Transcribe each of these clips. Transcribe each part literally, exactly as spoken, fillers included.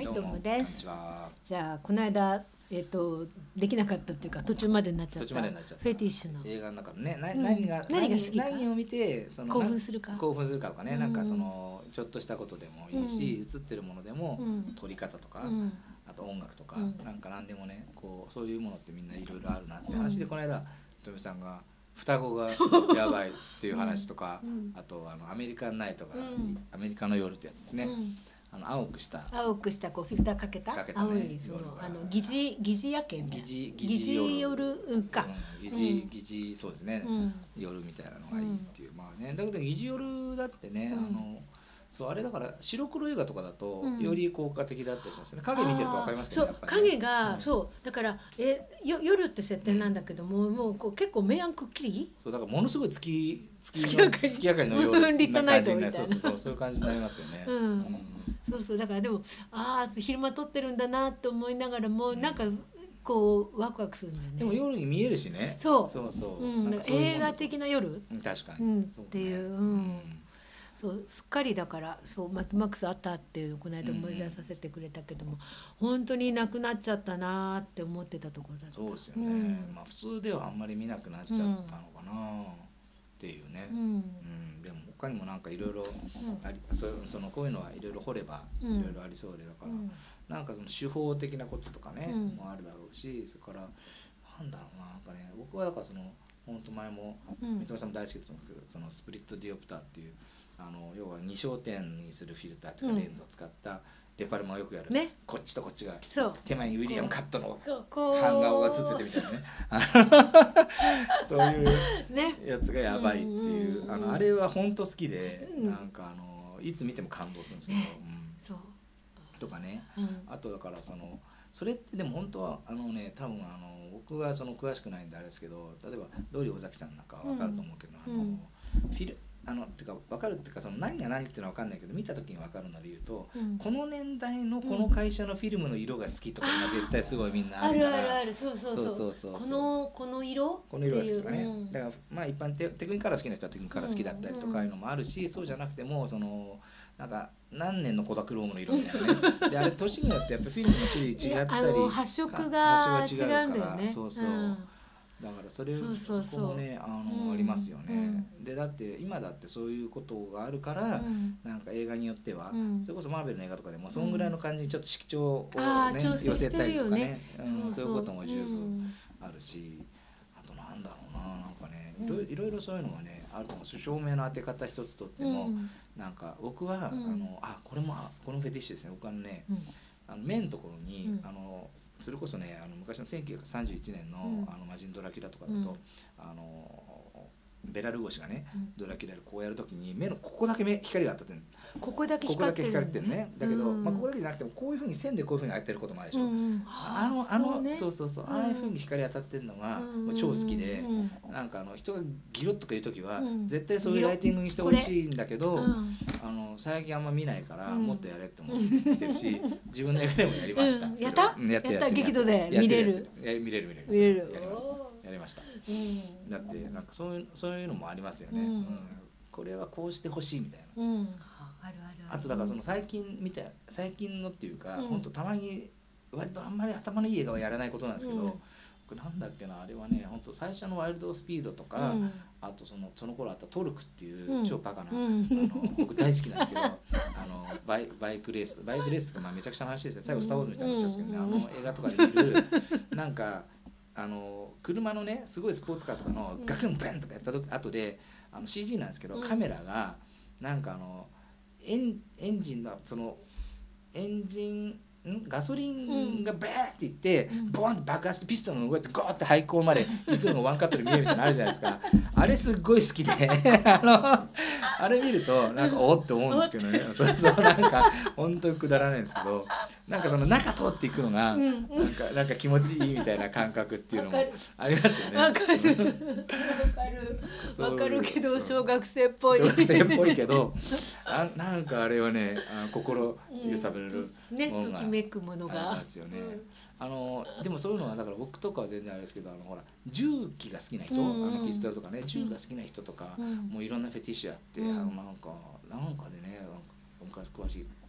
どうもどうもです。 こんにちは。 じゃあこの間えっ、とできなかったっていうか途中までになっちゃっ途中たまでになっちゃったフェティッシュの映画の中のね、なうん何が何が好きか何を見てその興奮するかな興奮するかとかね、 うんなんかそのちょっとしたことでもいいし、映ってるものでも、 うん撮り方とか、 うんあと音楽とか、 うんなんか何でもね、こうそういうものってみんないろいろあるなって話で、 うんこの間とみさんが双子がやばいっていう話とか、 うんあとあのアメリカンナイトが、 うんアメリカの夜ってやつですね。 うんあの青くした青くしたこうフィルターかけたかけたね青いその夜があの疑似疑似夜景みたいな疑似疑似夜うんか、 うん、疑似疑似そうですね、 うん夜みたいなのがいいっていう、まあね、だけど疑似夜だってね、 うんあのそうあれだから白黒映画とかだとうんより効果的だったりしますね。影見てると分かりますけど、 そうやっぱりね、 影が、 うんそうだからえよ夜って設定なんだけども、もうこう結構明暗くっきりそうだからものすごい月月月明かり月明かりの夜ムーンリットナイトみたいなそうそうそうそういう感じになりますよね。 うんそうそうだからでもああ昼間撮ってるんだなって思いながらも、なんかこうワクワクするんだよね。 でも夜に見えるしね。 そうそうそう。 うん、 なんかそういうもんだと映画的な夜、 うん確かに、 うん、っそうねていう、うんそうすっかりだからそうマッドマックスあったっていうのをこの間思い出させてくれたけども、本当になくなっちゃったなーって思ってたところだった。 そうですよね、 うんまあ普通ではあんまり見なくなっちゃったのかなっていうね、 うんうんでも他にもなんかいろいろあり、そうそのこういうのはいろいろ掘ればいうんろいろありそうで、だから、 うんなんかその手法的なこととかね、 うんもあるだろうし、それからなんだろうな、なんかね、僕はだからその本当前もうん三笘さんも大好きだと思うけど、そのスプリットディオプターっていうあの要は二焦点にするフィルターというかレンズを使ったデパルマをよくやる、 ねこっちとこっちがそう手前にウィリアム・カットのこうこう版画が映っててみたいなねそういうねやつがやばいっていう、 うんうんうんうんあのあれは本当好きで、 うんなんかあのいつ見ても感動するんですけど、 ねうんそう、 とかね、 うんあとだからそのそれってでも本当はあのね、多分あの僕はその詳しくないんであれですけど、例えば通り尾崎さんなんかは分かると思うけど、 うんあのフィルあのてか分かるっていうか、その何が何っていうのは分かんないけど、見た時に分かるので言うと、 うんこの年代のこの会社のフィルムの色が好きとか今絶対すごいみんなああるから、 るあるあるそうそうそうそうそうそうそうこのこの色この色が好きとかね、 っていううんだからまあ一般テテクニカル好きな人はテクニカル好きだったりとかいうのもあるし、そうじゃなくてもそのなんか何年のコダクロームの色みたいなねであれ年によってやっぱフィルムの種類違ったり、 いやあの発色が発色が違うから違うんだよねそうそう、 うんだからそれそうそうそうそこもねあの、 うんありますよね、 うでだって今だってそういうことがあるから、 うんなんか映画によっては、 うんそれこそマーベルの映画とかでもそんぐらいの感じにちょっと色調をね、 あー調整寄せたりとかねしてるよねうん、そういうことも十う分んあるし、あとなんだろうな、なんかねうんいろいろいろいろそういうのがねあると思うし、照明の当て方一つとっても、 うんなんか僕は、 うんあのあこれもあこのフェティッシュですね。僕はね、 うんあの目のところに、 うんあのそれこそね、あの昔のせんきゅうひゃくさんじゅういちねんの、 うんあの魔人ドラキュラとかだと、 うんあのベラルゴシがね、 うんドラキュラでこうやるときに目のここだけ目光が当たってる、 ここだけここだけ光ってる光ってるね。だけど、 うんまあここだけじゃなくてもこういうふうに線でこういうふうに当てることもあるでしょ。 うんうんあのあの、 こうねそうそうそう、 うんああいうふうに光当たってるのが、 うんもう超好きで、 うんなんかあの人がギロッとかいう時は、 うん絶対そういうライティングにしてほしいんだけど、 うんあの最近あんま見ないから、 うんもっとやれって思ってるし、自分の映画でもやりました。それうんやったうんやってるやったってる劇場でやって見れるやってや見れる見れる見れるやりますおーやりました。 うんだってなんかそういうそういうのもありますよね。 うんうんこれはこうしてほしいみたいな。 うんああるあるあとだからその最近見た最近のっていうか、 うん本当たまに割とあんまり頭のいい映画はやらないことなんですけど、 うんこれなんだっけな、あれはね、本当最初のワイルドスピードとか、 うんあとそのその頃あったトルクっていううん超バカな、 うんあの僕大好きなんですけど、あのバイバイクレースバイクレースとかまあめちゃくちゃな話ですよ。最後スターウォーズみたいになっちゃうんですけどね、 うんあの映画とかで見るなんかあの車のねすごいスポーツカーとかのガクンベンとかやった時後であの シージー なんですけど、 うんカメラがなんかあのエンエンジンのそのエンジンんガソリンがバーっていって、 うんボーンって爆発してピストンが動いてゴーって排光まで行くのがワンカットで見えるみたいなのあるじゃないですか。あれすっごい好きであのあれ見るとなんかおって思うんですけどね。そうそうなんか本当にくだらないんですけど、なんかその中通っていくのがうんなんかなんか気持ちいいみたいな感覚っていうのもありますよね。 わかるわかるそういうわかるけど小学生っぽい小学生っぽいけど、あなんかあれはね、あ心揺さぶれるねものがときめくものあがりますよね。あのでもそういうのはだから僕とかは全然あれですけど、あのほら銃器が好きな人、 うんうんあのピストルとかね、銃が好きな人とか、 うんもういろんなフェティッシュあって、 うんあのなんかなんかでね、なんか昔詳しい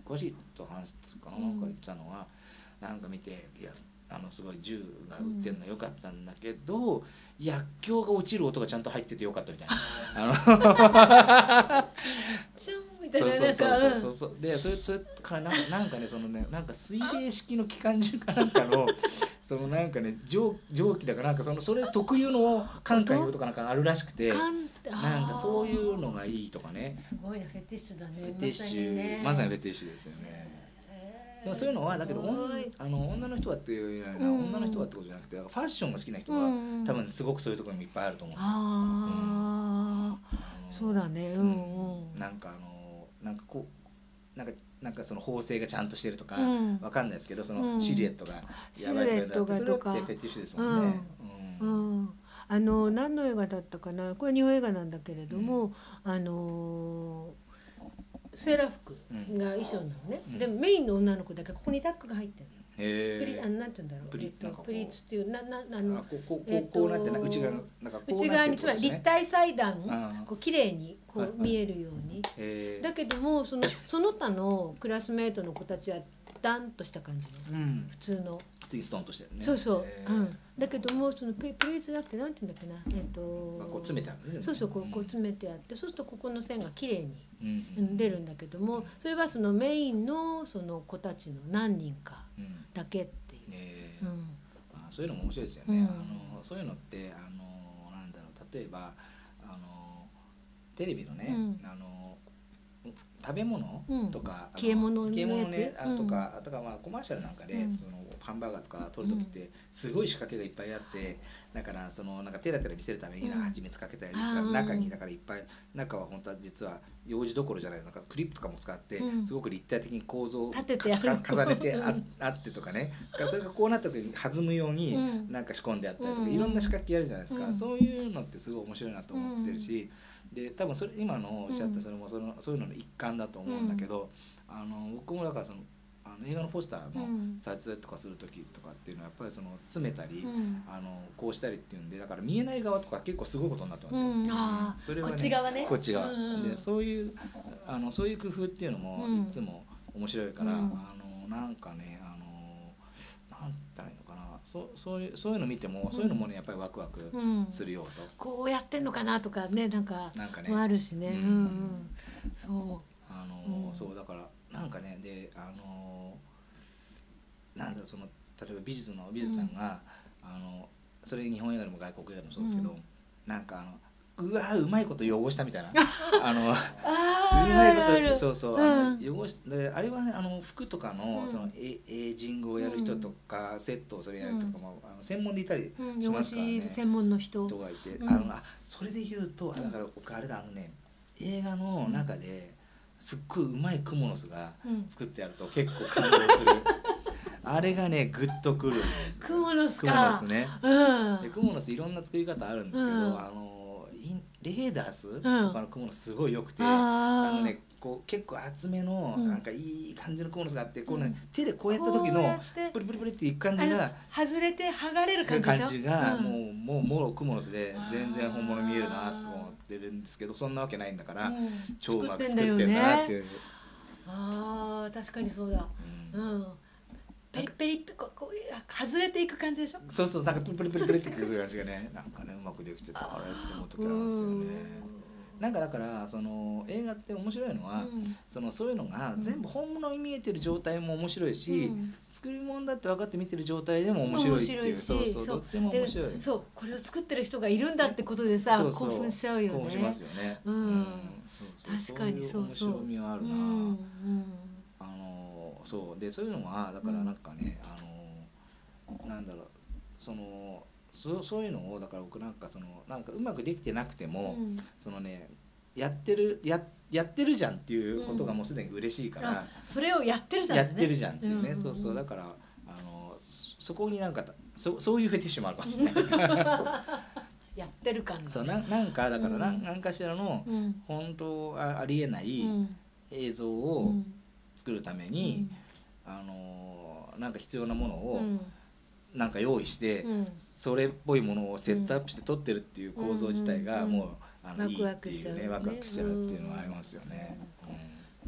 詳しいと話すかな、なんか言ってたのは、なんか見て、いやあのすごい銃が撃ってるのは良かったんだけど、うん、薬莢が落ちる音がちゃんと入ってて良かったみたいな。あのそうそうそうそうそうでそれそれからなんかなんかねそのねなんか水冷式の機関銃かなんかのそのなんかね蒸蒸気だからなんかそのそれ特有の感感いうとかなんかあるらしくて、なんかそういうのがいいとかね。 すごいね、フェティッシュだね。 フェティッシュ、まさにフェティッシュですよね。でもそういうのはだけどあの女の人はっていうような、うん、女の人はってことじゃなくてファッションが好きな人は、うん、多分すごくそういうところにもいっぱいあると思うんですよ。あうん、そうだね。うんうん、なんかあのなんかこうなんかなんかその縫製がちゃんとしてるとか、うん、わかんないですけどそのシルエットがやばいとか、それってフェティッシュですもんね。 うんうん、あの何の映画だったかな、これ日本映画なんだけれども、うん、あのセーラー服が衣装なのね、うん、でもメインの女の子だけここにタックが入ってるの。プリあなんて言うんだろう、えっとプリーツっていうななあのえっと内側なんか内側につまり立体裁断こう綺麗にこう見えるように。だけどもそのその他のクラスメートの子たちはダンとした感じの、うん、普通の次ストンとしてるね。 そうそう、うん、だけどもそのプリーツだってなんて言うんだっけな、えっとこう詰めてあるね。 そうそうこうこう詰めてあって、そうするとここの線が綺麗に、うん、出るんだけども、それはそのメインのその子たちの何人かだけっていう。 えーうん、あそういうのも面白いですよね。うん、あのそういうのってあのなんだろう、例えばあのテレビのね、うん、あの食べ物とか、 うん、消え物消え物ねあとか、うん、とかまあコマーシャルなんかで、うん、そのハンバーガーとか撮る時ってすごい仕掛けがいっぱいあって、だからそのなんかテラテラ見せるために蜂蜜かけたりとか、うん、中にだからいっぱい中は本当は実は用紙どころじゃないなんかクリップとかも使って、うん、すごく立体的に構造を重ねて あ, あってとかね、それがこうなった時に弾むようになんか仕込んであったりとか、うん、いろんな仕掛けやるじゃないですか、うん、そういうのってすごい面白いなと思ってるし。で多分それ今のおっしゃったそれもそのそういうのの一環だと思うんだけど、うん、あの僕もだからそのあの映画のポスターの撮影とかする時とかっていうのはやっぱりその詰めたり、うん、あのこうしたりっていうんでだから見えない側とか結構すごいことになってますよ、うん、 あそれはね、こっち側ねこっち側、うん、でそういうあのそういう工夫っていうのもいつも面白いから、うん、あのなんかねあのなんて言ったらいいのかな、そそういうそういうの見ても、うん、そういうのもねやっぱりワクワクする要素、うん、 こうやってんのかなとかねなんかなんかねもあるしね、うんうん、そうあの、うん、そうだからなんかねであのなんだその例えば美術の美術さんが、うん、あのそれ日本映画でも外国映画でもそうですけど、うん、なんかあのうわうまいこと汚したみたいなあのあうまいことそうそう、うん、あの汚しであれはねあの服とかの、うん、そのエエイジングをやる人とか、うん、セットをそれやる人とかも、うん、あの専門でいたりしますからね、 うん、専門の人人がいて、うん、あのあそれで言うとだから僕あれだあのね映画の中ですっごいうまいクモの巣が作ってあると結構感動する。あれがねグッとくる。 クモの巣か。 クモの巣ね。うん、でクモの巣いろんな作り方あるんですけど、うん、あのレーダースとかのクモの巣すごい良くて、うん、あのねこう結構厚めのなんかいい感じのクモの巣があって、うん、こうね手でこうやった時のプリプリプリっていく感じが外れて剥がれる感じでしょ。 感じがもうもうもろクモの巣で全然本物見えるなと思ってるんですけど、そんなわけないんだから、うん、超うまく作ってんだなっていう。 ああ確かにそうだ。うん。うんペリペリペここ外れていく感じでしょ。 そうそうなんかプリプリプリプリってくる感じがねなんかねうまくできてたあれって思う時あるんですよね。なんかだからその映画って面白いのは、うん、そのそういうのが全部本物に見えてる状態も面白いし、うん、作り物だって分かって見てる状態でも面白いっていう、そうそうどっちも面白い。 そうこれを作ってる人がいるんだってことでさ興奮しちゃうよね。 興奮しますよね。 うん、確かにそうそう。 面白みはあるな。うんそうでそういうのはだからなんかね、うん、あのなんだろうそのそそういうのをだから僕なんかそのなんかうまくできてなくても、うん、そのねやってるややってるじゃんっていうことがもうすでに嬉しいから、うん、 それをやってるじゃん、 ね、やってるじゃんっていうね、うんうんうん、そうそうだからあのそこになんか そ, そういうフェティッシュもあるかもしれないやってる感じ、ね、 そう な, なんかだから何、うん、かしらの、うん、本当ありえない映像を、うん作るために、うん、あのなんか必要なものをなんか用意して、うん、それっぽいものをセットアップして撮ってるっていう構造自体がもう、うんうん、あのいいっていうねワクワクしちゃうっていうのはありますよね。うん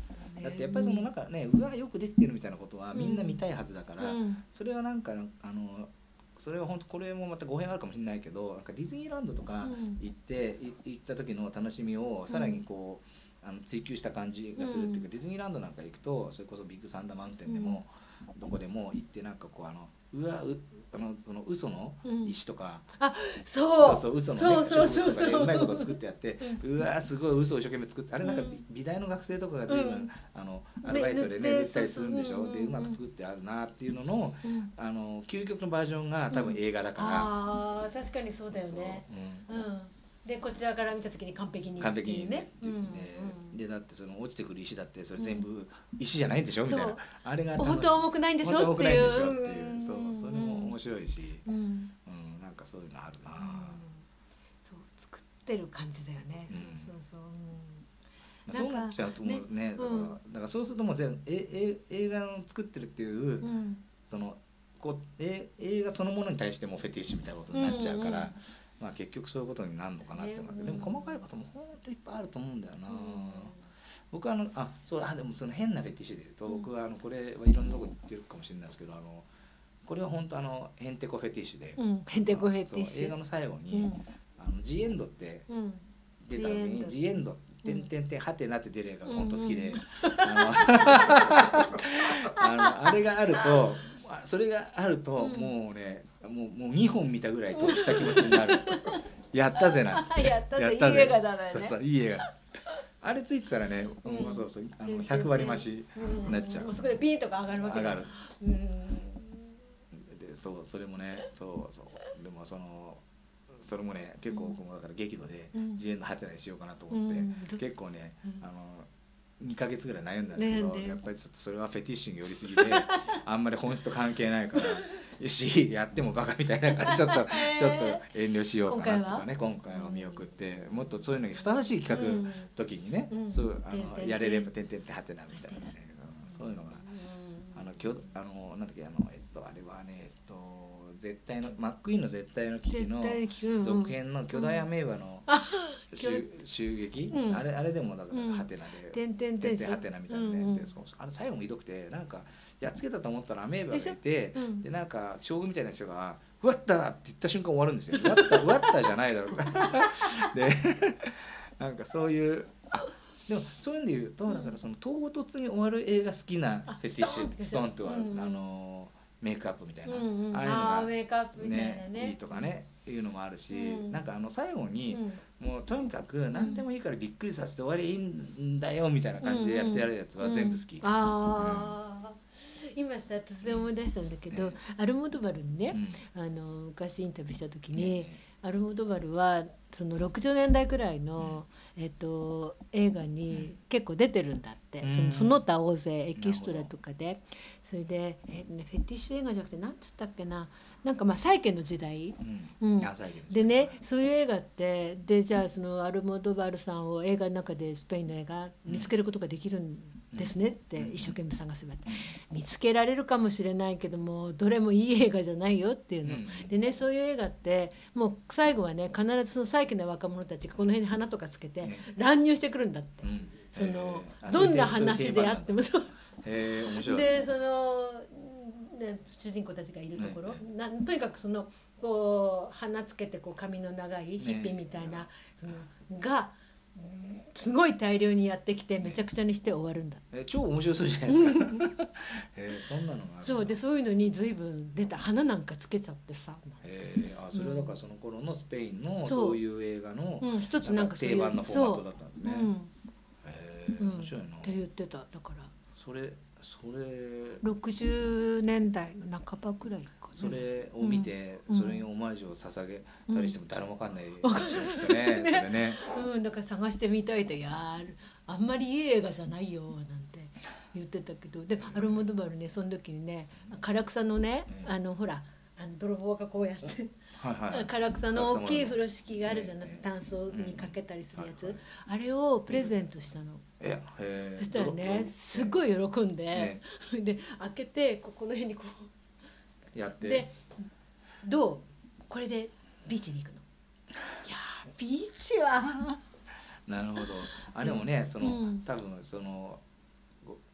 だってやっぱりそのなんかね、うわよくできてるみたいなことはみんな見たいはずだから、 うん、 それはなんかあのそれは本当これもまた語弊があるかもしれないけど、なんかディズニーランドとか行って、うん、行った時の楽しみをさらにこう、うん、あの追求した感じがするっていうか、うん、ディズニーランドなんか行くとそれこそビッグサンダーマウンテンでも、うん、どこでも行ってなんかこうあのうわうあのその嘘の石とか、 うん、あそうそうそう嘘のね植物とかでうまいこと作ってやって、うわすごい嘘を一生懸命作って、あれなんか美大の学生とかが随分、うん、あのアルバイトでね塗ったりするんでしょ。でうまく作ってあるなっていうのの、うん、あの究極のバージョンが多分映画だから、うん、 あ確かにそうだよね。う、うんうんでこちらから見た時に完璧に完璧にねっていうね、うん、でだってその落ちてくる石だってそれ全部石じゃないんでしょ、うん、みたいな、あれが本当は重くないんでしょっていう、 そうそれも面白いし、うん、うん、なんかそういうのあるな、うん、 そう作ってる感じだよね、うん、そうそうそう、うん、そうなっちゃうと思うね、ね、だから、うん、だからそうするともう全ええ映画を作ってるっていう、うん、そのこうえ映画そのものに対してもフェティッシュみたいなことになっちゃうから、うんうん、まあ、結局そういうことになるのかなって思うけど、でも細かいこともほんといっぱいあると思うんだよな、うん、僕はあのあそうあでもその変なフェティッシュでいうと、うん、僕はあのこれはいろんなとこに言ってるかもしれないですけど、あのこれは本当あのヘンテコフェティッシュで、 うん、ヘンテコフェティッシュ映画の最後に、うん、あのジエンドって出た時に、うん、ジエンドてんてんてんはてなって出る映画が本当好きで、うんうん、あのあのあれがあるとそれがあるともうね、もうもうにほん見たぐらい得した気持ちになるやったぜなんつってやったぜ、いい映画だね。 そうそういい映画あれついてたらね、うん、そうそうあのひゃく割増しになっちゃう、 うん、そこでピンとか上がるわけだ。 上がる、うん、でそうそれもねそうそうでもそのそれもね結構僕もだから激怒で自演のハテナにしようかなと思って、うん、結構ね、うん、あのにかげつぐらい悩んだんですけど、やっぱりちょっとそれはフェティッシュに寄りすぎであんまり本質と関係ないからしやってもバカみたいだからちょっとちょっと遠慮しようかなとかね、今回は見送って、もっとそういうのにふさわしい企画時にね、うん、そうあのやれればてんてんてはてなみたいなね、そういうのがあのきょあのなんだっけあのえっとあれはねえっと絶対のマックイーンの絶対の危機の続編の巨大アメーバの襲撃、うん、あれあれでもだからハテナでてんてんてんハテナみたいなね、うんうん、でそうあれ最後もひどくてなんかやっつけたと思ったらアメーバがいて、うん、でなんか将軍みたいな人が「うわった!」って言った瞬間終わるんですよ。うわったうわったじゃないだろうでなんかそういうあでもそういうんで言うと、だからその唐突に終わる映画好きなフェティッシュストーンとは、うんうん、あのメイクアップみたいな、 うんうん、ああいうのがメイクアップみたいなね、 いいとかねいうのもあるし、うん、なんかあの最後に、うん、もうとにかく何でもいいからびっくりさせて終わりいいんだよみたいな感じでやってやるやつは全部好き。 うんうん、ああ、うん、今さ突然思い出したんだけど、ね、アルモドバルにね、うん、あの昔インタビューした時に、ね、アルモドバルはそのろくじゅうねんだいくらいの、えっと、映画に結構出てるんだって、うん、そのその他大勢エキストラとかで、それで、えーね、フェティッシュ映画じゃなくて何つったっけな、なんかまあ債権の時代、うんうん、でねそういう映画ってでじゃあそのアルモドバルさんを映画の中でスペインの映画見つけることができるんですねって一生懸命探せば見つけられるかもしれないけどもどれもいい映画じゃないよっていうの、うん、でねそういう映画ってもう最後はね必ずその債権の若者たちがこの辺に花とかつけて乱入してくるんだって、うん、そのどんな話であってもそうへ面白いでその主人公たちがいるところ、ねね、なとにかくそのこう花つけてこう髪の長いヒッピーみたいな、ね、そのがすごい大量にやってきてめちゃくちゃにして終わるんだ、 ね、え超面白そうじゃないですかえー、そんなのがあるそうでそういうのに随分出た花なんかつけちゃってさ、 えー、あそれはだからその頃のスペインのそういう映画の、 うん、一つなんか定番のフォーマットだったんですね、 うんえー、面白いな、うん、 って言ってた。だからそれそれろくじゅうねんだいの半ばくらいか、ね、 それを見て、うん、それにオマージュを捧げたりしても誰もわかんないですよね、うん、それね、 うん、だから探してみたいって、いやあんまりいい映画じゃないよなんて言ってたけど、でもアルモドバルねその時にね唐草のね、うん、あのほらあの泥棒がこうやってはい、唐草の大きい風呂敷があるじゃない、タンスにかけたりするやつ、うんはいはい、あれをプレゼントしたの。 えへそしたらねすごい喜んで、ね、で開けてここの辺にこうやってでどうこれでビーチに行くの。いやビーチはなるほど。あでもねその、うん、多分その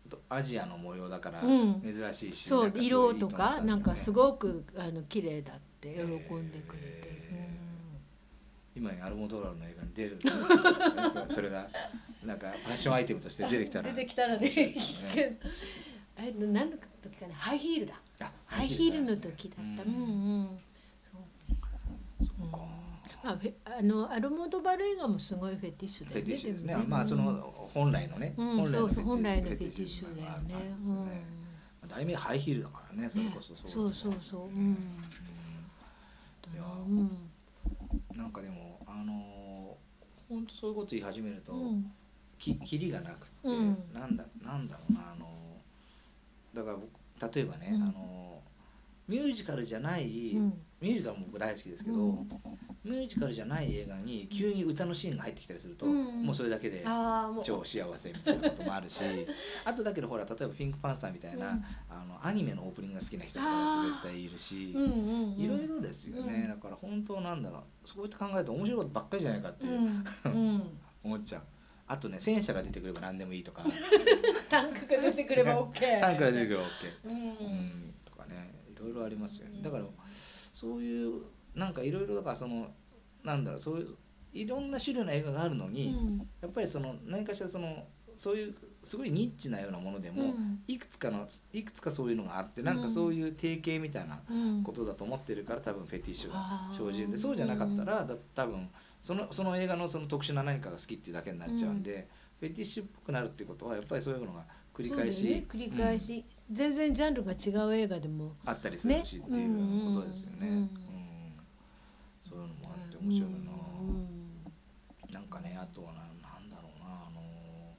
アジアの模様だからうん珍しいし、 そうなんか色いいトーンだとかったんだよねなんかすごくあの綺麗だって喜んでくれて、 へ今にアルモドーラの映画に出るそれがなんかファッションアイテムとして出てきたら出てきたらね面白いですよねあれ何の時かねハイヒールだあハイヒールの時だったうんうんそうそっかまあ、フェあのアルモドバル映画もすごいフェティッシュだよね。 フェティッシュですねでもまあその本来のね、 うん、 本来のそうそう本来のフェテフェティッィッシュだよシュなのがあるんね。 ですよね題名ハイヒールだからねそれこそそうそうそう。うん。 いやうん。 なんかでもあの本当そういうこと言い始めると、 うんきキリがなくって、 うんなんだなんだろうなあのだから僕例えばね、 うんあのミュージカルじゃない、 うんミュージカルも僕大好きですけど、 うんミュージカルじゃない映画に急に歌のシーンが入ってきたりすると、 うんもうそれだけでああもう。 超幸せみたいなこともあるしあとだけどほら例えばピンクパンサーみたいな、 うんあのアニメのオープニングが好きな人とかだって絶対いるし、 うんうんうん。 いろいろですよね、 うんだから本当なんだろうそうやって考えると面白いことばっかりじゃないかっていう、 うんうん。 思っちゃうあとね戦車が出てくれば何でもいいとかタンクが出てくればオッケー。 タンクが出てくれば OK、 う。 うんん、とかねいろいろありますよねだからそういうなんかいろいろだからそのなんだろうそういういろんな種類の映画があるのうに、 んやっぱりその何かしらそのそういうすごいニッチなようなものでも、 うんいくつかのいくつかそういうのがあってなんかそういう定型みたいなうんことだと思ってるから多分フェティッシュがあー生じるんでそうじゃなかったらだ多分そのその映画のその特殊な何かが好きっていうだけになっちゃうんで、フェティッシュっぽくなるっていうことはやっぱりそういうのが繰り返し、 そうだよね繰り返し、全然ジャンルが違う映画でも。 あったりするしっていうことですよね。 うんうんそういうのもあって面白いな。 うんなんかねあとはななんだろうなあの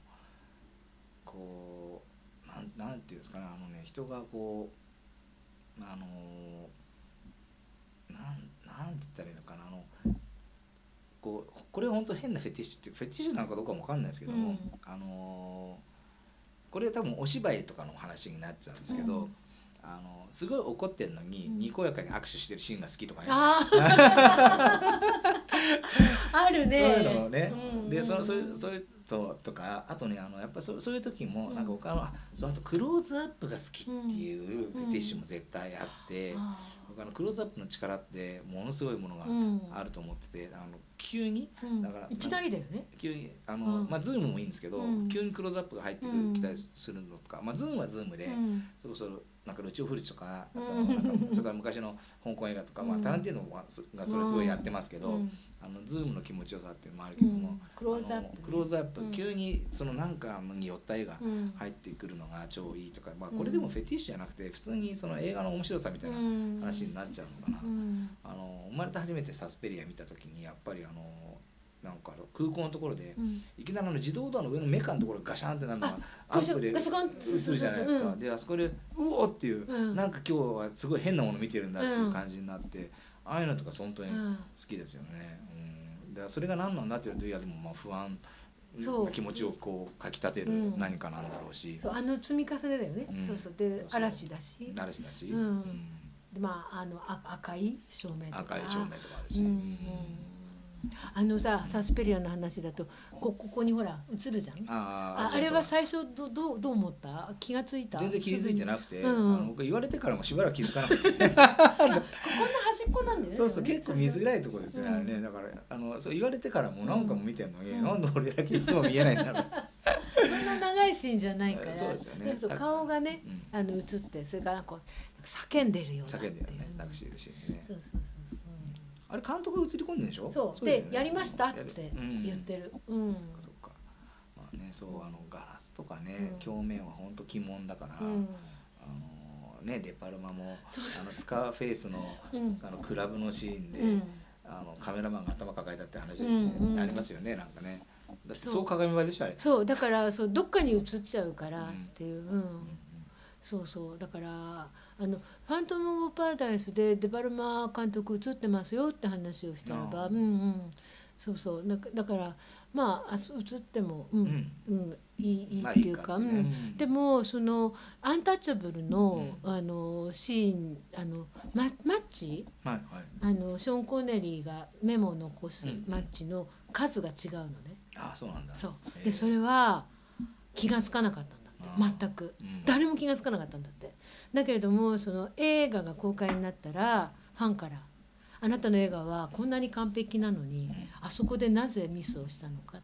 こうなんなんていうんですかねあのね人がこうあのなんなんて言ったらいいのかなあのこうこれ本当変なフェティッシュっていうフェティッシュなのかどうかもわかんないですけども、 うんあのこれ多分お芝居とかの話になっちゃうんですけど、 うんあのすごい怒ってんのに、 うんにこやかに握手してるシーンが好きとかね。 あーあるそうね。 いうのをね、 うんでそそういうそういうととかあとねあのやっぱそうそういう時もうんなんか他の、あそうあとクローズアップが好きっていうフェティッシュも絶対あって、 あ僕あのクローズアップの力ってものすごいものがーうんあると思ってて、あの急にうんだからいきなりだよね。 急にあの、 うんまあズームもいいんですけど、 うん急にクローズアップが入ってくる、 うんきたりするのとか、まあズームはズームで、 うんそろそろなんかルチオ・フルチとか、あとうんなんかそれから昔の香港映画とか、まあうんタランティーノががそれすごいやってますけど、 うんあのズームの気持ちよさっていうのもあるけども、 うんクローズアップねあのクローズアップ、 うん急にそのなんかに寄った絵がうん入ってくるのが超いいとか、まあこれでもフェティッシュじゃなくて普通にその映画の面白さみたいな話になっちゃうのかな。 うんあの生まれて初めてサスペリア見た時にやっぱりあのなんか空港のところで、 うんいきなりあの自動ドアの上のメカのところがガシャンってなるのがアガシャップでガシャガン映るじゃないですか。 うんであそこでうおーっていう、 うんなんか今日はすごい変なもの見てるんだっていう感じになって、ああいうのとか本当にうん好きですよね。うん、だからそれが何なんだって言うといやでもまあ不安そうな気持ちをこうかきたてるうん何かなんだろうし、 そうあの積み重ねだよね。 うんそうそうでそうそう嵐だし、 なるしだし、 うんでまああのあ赤い照明とか。 赤い照明とかあるし、 うんうんあのさサスペリアの話だとこここにほら映るじゃん。 あああれは最初どどうどう思った？気がついた？ 全然気づいてなくて、 うんうんあの僕言われてからもしばらく気づかなくてこんな端っこなんだよね。 そうそうでもね結構見づらいところですね、 うんあれねだからあのそう言われてからも何回も見てんのに、 うんなんで俺だけいつも見えないんだろう、 そんな長いシーンじゃないから。 そうですよねだけど顔がねうん、 あの映ってそれからこう叫んでるようなっていう。 叫んでるねタクシーでしねそうそうそうそう。 あれ監督が映り込んでるでしょそうですよねでやりましたっやるてうん言ってる。うん。 そっかまあねそうあのガラスとかね、 うん鏡面は本当鬼門だから、 うん。 あのねデパルマもそうそうあのスカーフェイスのうん。 あのクラブのシーンで、 うん。 あのカメラマンが頭抱えたって話うんうんありますよね、なんかねだってそうそう鏡張りでしょあれ、 そうだからそうどっかに映っちゃうからうんっていう。うん。そうそうだからあの「ファントム・オブ・パラダイス」でデバルマ監督映ってますよって話をしたらば、 あーうんうんそうそうだだからまああそう映ってもうん、うんいいいいまあっていうか、 いいかってねうんでもそのアンタッチャブルの、 うんあのシーンあのママッチはいはいあのショーン・コネリーがメモを残すうんマッチの数が違うのね。 ああそうなんだそうへえでそれは気がつかなかったんだって。 全く、うん、誰も気が付かなかったんだって。だけれどもその映画が公開になったらファンから「あなたの映画はこんなに完璧なのに、うん、あそこでなぜミスをしたのか」って。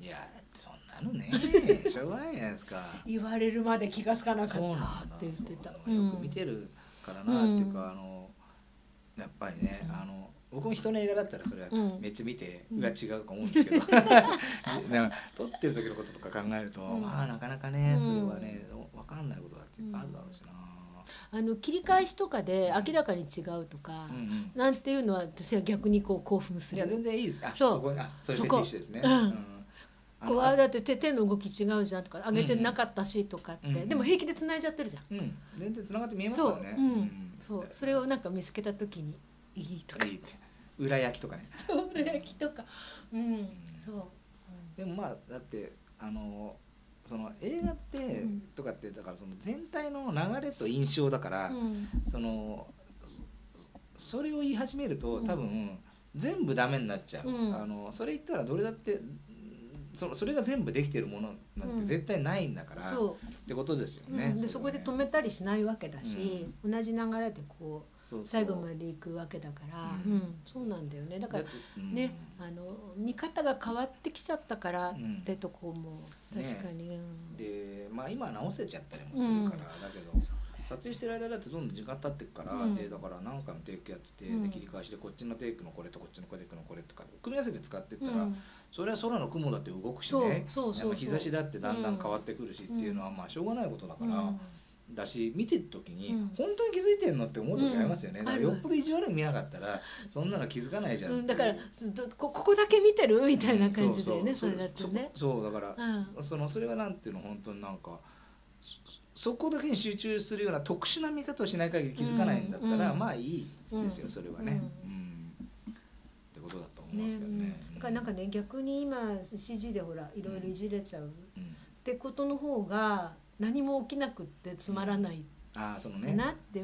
いやそんなのねしょうがないじゃないですか言われるまで気が付かなかったって言ってた。 よく見てるからな、うん、っていうかあのやっぱりね、うん、あの僕も人の映画だったらそれはめっちゃ見て、うん、うわ違うとか思うんですけど撮ってる時のこととか考えると、うん、まあなかなかねそれはね分かんないことだっていっぱいあるだろうしな、 あの切り返しとかで明らかに違うとか、うん、なんていうのは私は逆にこう興奮する。 いや全然いいです。あそうそこあそれフェティッシュですね。 こうあだって手手の動き違うじゃんとか上げてなかったしとかって、うんうん、でも平気で繋いじゃってるじゃん、うん、 全然繋がって見えますからね。 そう、うんうん、そうそれをなんか見つけた時にいいとかいいって裏焼きとかねそう裏焼きとか、うん、うん、そう、うん、 でもまあだってあのその映画って、うん、とかってだからその全体の流れと印象だから、うん、その そ, それを言い始めると多分、うん、全部ダメになっちゃう、うん、あのそれ言ったらどれだってそ, それが全部できてるものなんて絶対ないんだから、うん、ってことですよね、 うん、でそこで止めたりしないわけだし、うん、同じ流れでこうそうそう最後まで行くわけだから、うんうん、そうなんだよね。だからね、うん、あの見方が変わってきちゃったからってとこも確かに、ね、 でまあ今直せちゃったりもするから、うん、だけど撮影してる間だってどんどん時間経っていくから、うん、でだから何回もテイクやってて、うん、で切り返しでこっちのテイクのこれとこっちのテイクのこれとか組み合わせて使っていったら、うん、それは空の雲だって動くしね、日差しだってだんだん変わってくるしっていうのはまあしょうがないことだから、うん、だし見てる時に、うん、本当に気づいてんのって思う時ありますよね、うん、だからよっぽど意地悪に見なかったらそんなの気づかないじゃん、 うん、だからここだけ見てるみたいな感じでね、それだってねそうだから、うん、そのそれはなんていうの本当になんかそこだけに集中するような特殊な見方をしない限り気づかないんだったら、うん、まあいいですよ、うん、それはね、うんうん、ってことだと思いますけどね。ね、 だからなんかね逆に今 シージー でほらいろいろいじれちゃうってことの方が何も起きなくってつまらない、 うん、あそのねなって、うん、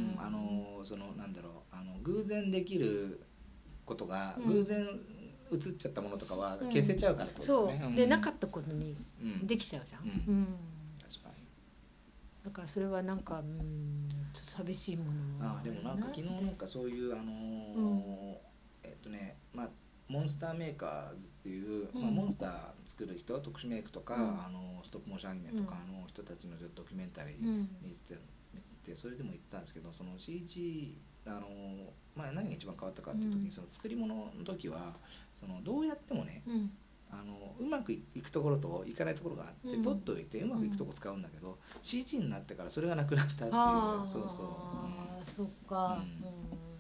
あのそのなんだろうあの偶然できることが、うん、偶然映っちゃったものとかは消せちゃうからってことですね。 そうでなかったことにできちゃうじゃん。うんうんだからそれはなんかうんちょっと寂しいものあでもなんか昨日なんかそういうあのーうん、えっとねまあモンスターメーカーズっていう、うんまあ、モンスター作る人特殊メイクとか、うん、あのストップモーションアニメとか、うん、あの人たちのドキュメンタリー見てて、見ててそれでも言ってたんですけどその シージー あの、まあ、何が一番変わったかっていう時に、うん、その作り物の時はそのどうやってもね、うんあのうまくいくところといかないところがあって、うん、取っといてうまくいくとこ使うんだけど、うん、シージー になってからそれがなくなったっていうそうそう、 うん、そっか、うん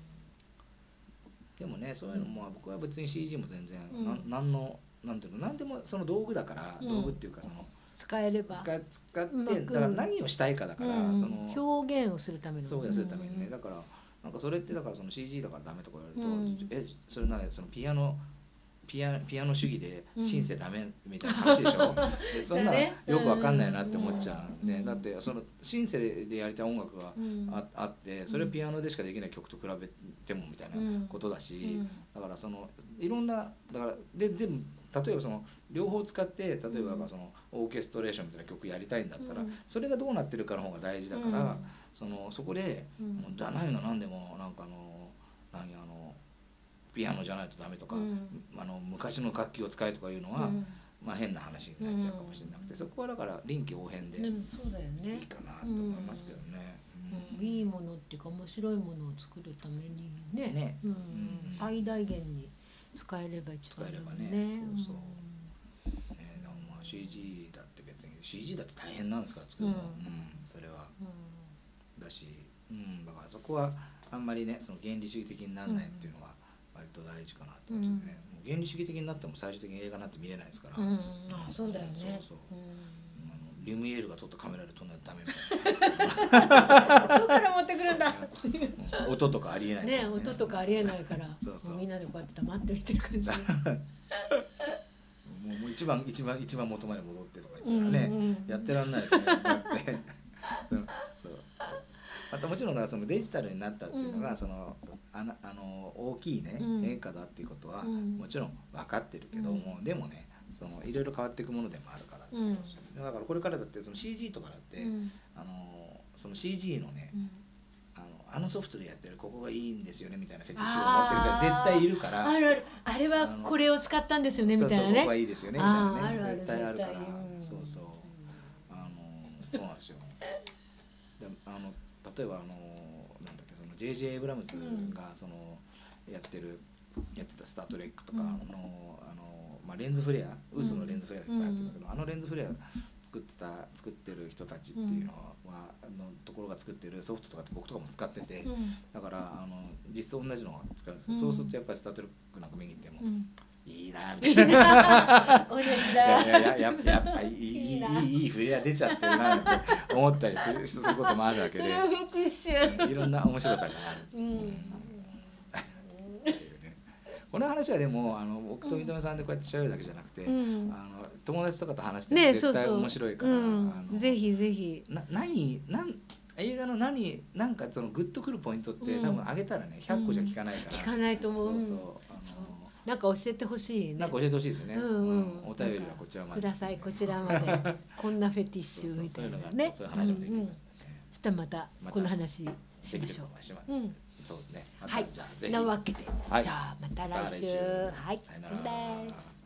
でもねそういうのも僕は別に シージー も全然、うん、ななんのなんていうの何でもその道具だから、うん、道具っていうかその使えれば使使ってだから何をしたいかだから、うん、その表現をするための表現するためにね、うん、だからなんかそれってだからその シージー だからダメとか言われると、うん、えそれなそのピアノピア、ピアノ主義でシンセダメみたいな話でしょ、うん、でそんなのよくわかんないなって思っちゃうんで、うん、だってそのシンセでやりたい音楽が あ,、あってそれをピアノでしかできない曲と比べてもみたいなことだし、うん、だからそのいろんなだからででも例えばその両方使って例えばそのオーケストレーションみたいな曲やりたいんだったら、それがどうなってるかの方が大事だから、そのそこで、うん、もう何が何でもなんかあの何あのピアノじゃないとダメとか、うん、あの昔の楽器を使えとかいうのは、うん、まあ変な話になっちゃうかもしれなくて、うん、そこはだから臨機応変でいいかなと思いますけどね、 うんうん、いいものっていうか面白いものを作るためにね、ね、うんうん、最大限に使えれば一番いいね。使えればね、そうそう、うんね、でもまあ シージー だって別に シージー だって大変なんですから作るの、うんうん、それは、うん、だし、うん、だからそこはあんまりねその原理主義的にならないっていうのは、割と大事かなと思ってね、うん、もう原理主義的になっても最終的に映画なんて見れないですから、うん、 あそうだよね、そうそう、 うん、あのリュミエールが撮ったカメラで撮んないとダメみたいなどこから持ってくるんだ音とかありえないね、音とかありえないからそうそうみんなでこうやって黙って見てる感じもうもう一番一番一番元まで戻ってとか言ったらね、うんうん、やってらんないですねだってそうそうまたもちろんだからそのデジタルになったっていうのが、うん、そのあのあの大きいね、うん、変化だっていうことは、うん、もちろん分かってるけども、うん、でもねそのいろいろ変わっていくものでもあるからっていう話、うん、だからこれからだってその シージー とかだって、うん、あのその シージー のね、うん、あのあのソフトでやってるここがいいんですよねみたいなフェティッシュを持ってる人は絶対いるから、 あるある、あれはこれを使ったんですよねみたいなね、 そうそうここはいいですよねみたいなね、 あるある絶対あるから、 絶対、うん、 そうそう、あのそうなんですよ。であの例えばあのなんだっけその ジェイジェイ エイブラムズがそのやってるやってたスタートレックとか、うん、あのあのまあレンズフレア、ウソのレンズフレアがいっぱいあってるんだけど、うん、あのレンズフレア作ってた作ってる人たちっていうのは、うん、のところが作ってるソフトとかって僕とかも使ってて、うん、だからあの実質同じのを使うんですけど、うん、そうするとやっぱりスタートレックなんか見に行っても、うん、いいなみたいな同じだいやいやややっぱいいいいいいフレア出ちゃってるなって思ったりするすることもあるわけで、いろんな面白さがある。うんこの話はでもあの僕と三笘さんでこうやって喋るだけじゃなくて、うん、あの友達とかと話しても絶対面白いから、ね、そうそう、うん、あのぜひぜひな何何映画の何なんかそのグッとくるポイントって、うん、多分あげたらねひゃっこじゃ聞かないから、 聞かないと思う。そうそう、あのなんか教えてほしいね。 なんか教えてほしいですよね。うんうん、お便りはこちらまでください、こちらまでこんなフェティッシュみたいなね、 そういう話もできますね。 そしたらまたこの話しましょう。 そうですね。 はい。 じゃあぜひ。 なわけで、じゃあまた来週。はい。さよならです。